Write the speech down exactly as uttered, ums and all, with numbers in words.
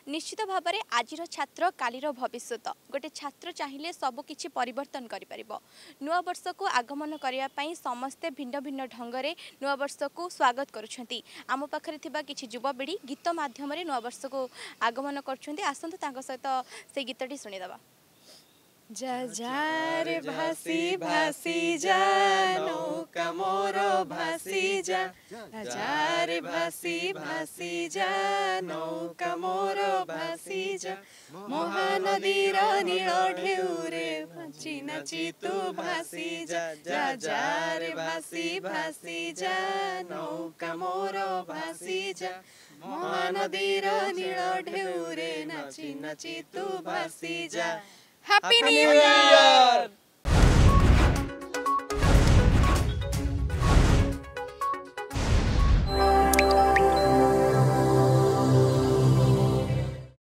निश्चित भाव में आज छात्र कालीर भविष्यत गोटे छात्र चाहिए सबकि परिवर्तन कर नुआ वर्ष को आगमन करने समस्ते भिन्न भिन्न ढंग से नुआ वर्ष को स्वागत करुँच आम पाखे कि युवपीढ़ी गीत मध्यम नुआ वर्ष को आगमन कर आसतु सहित से गीतटी शुणीदवा। जा जा रे भासी भासी जा नौका मोर भासी जा जा रे भासी भासी जा नौका मोर भासी जा महानदीर नील ढेउरे नाची नाची तू भासी जा जा जा रे भासी भासी जा नौका मोर भासी जा महानदीर नील ढेउरे नाची नाची तू भासी जा। Happy New Year!